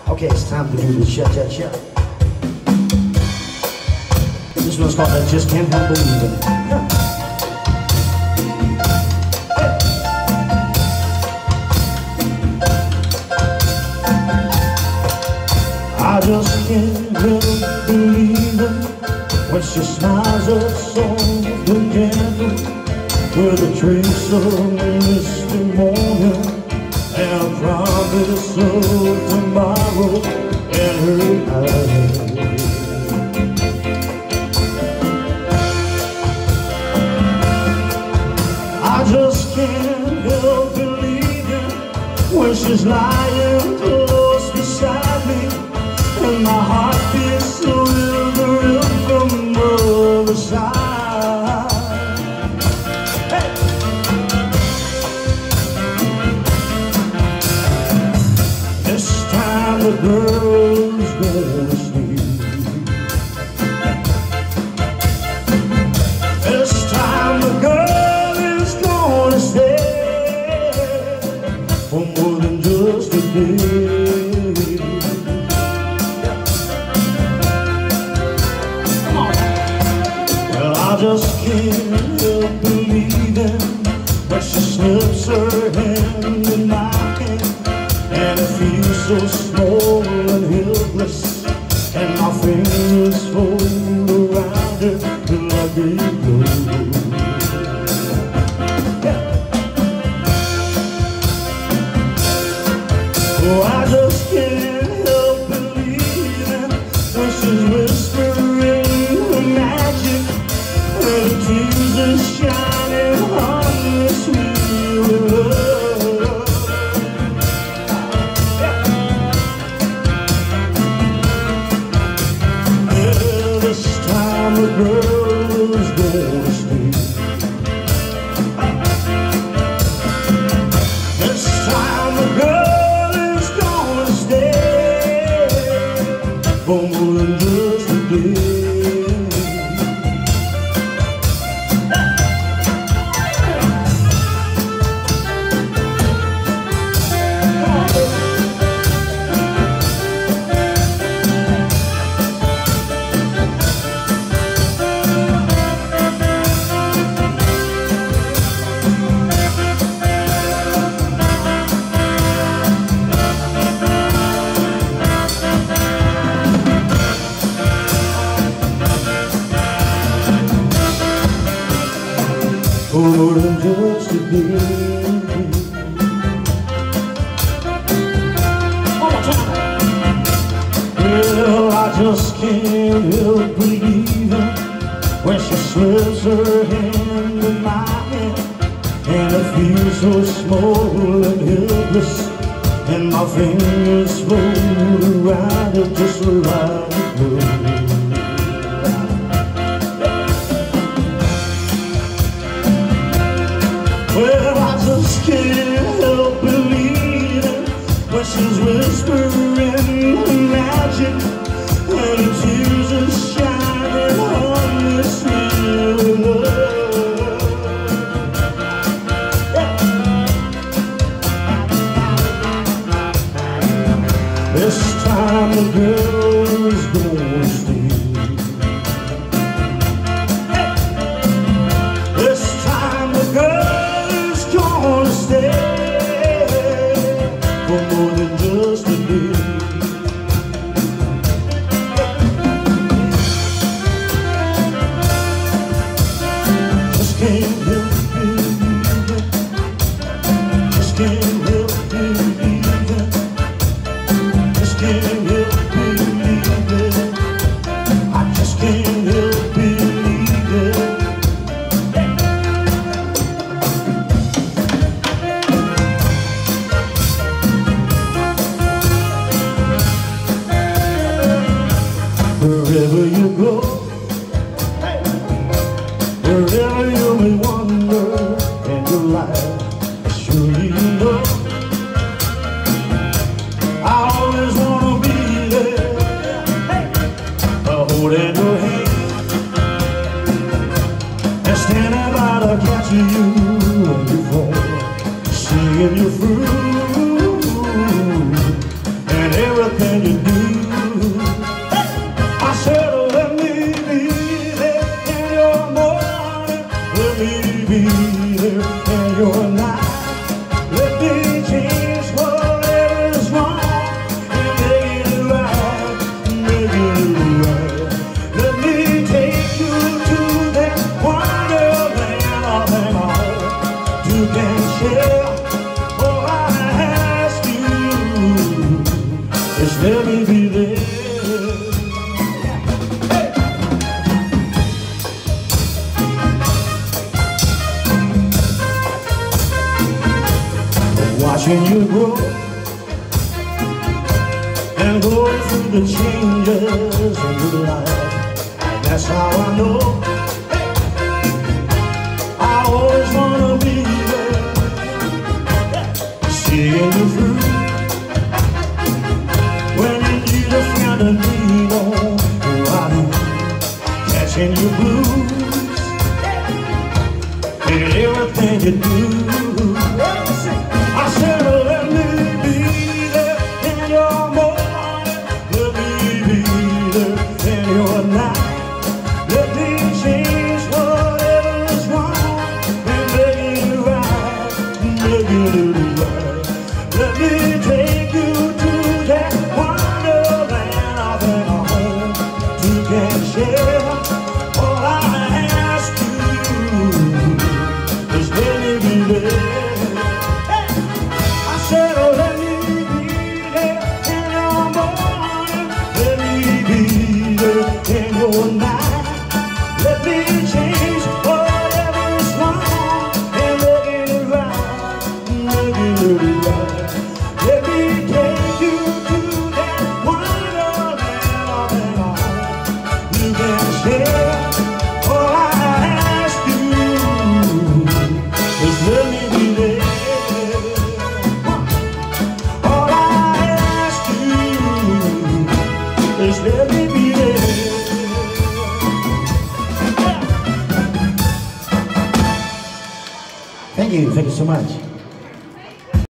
Okay, it's time to do the cha-cha-cha. This one's called I Just Can't Help Believing. I just can't help believing when she smiles up soft and gentle with a trace of misty morning and a promise of tomorrow in her eyes. I just can't help believing when she's lying close beside me and my heart beats so real from the other side. Hey! This time the girl's gonna sleep. This time the girl is gonna stay for more than just a day. I just can't help believing when she slips her hand in my hand and it feels so small and helpless and my fingers fold around her like a glue. Oh, I just can't help believing when she's whispering her magic. The tears are shining on this wheel of love. Yeah, this time the girl is gonna stay. This time the girl is gonna stay for more than just a day. More than just a day. Well, I just can't help believing when she slips her hand in my hand and it feels so small and helpless and my fingers fold around it just like a glue. Well, I just can't help believing when she's whispering magic and the tears are shining on this wheel of love. This time the girl is gonna stay. This time the girl gonna stay for more than just a day. Just can't help believing. Just can't help believing. Just can't help believing. I just can't help believing. Wherever you go, wherever you may wander in your life, surely you know I always wanna be there, holding your hand and standing by to catch you when you fall, singing you through, and everything everything you do. I said, let me be there in your morning, let me be there in your night. Let me change whatever is wrong and make it right, make it right. Let me take you to that wonderland of them all. You can share all I ask you, just let me be there. Watching you grow and going through the changes in your life, that's how I know. I always wanna be there, seeing you through. When you need a friend and lean on, I am catching your blues in everything you do. I said, let me be there in your morning, let me be there in your night. Let me change whatever is wrong and make it right, make it right. Let me take you to that wonderland of an home. You can share all I ask you, just let me be there. Let me change whatever is wrong and make it right, make it right. Let me take you to that wonderland of it all. You can share all I ask you, just let me be there. All I ask you is let me be there. Thank you so much.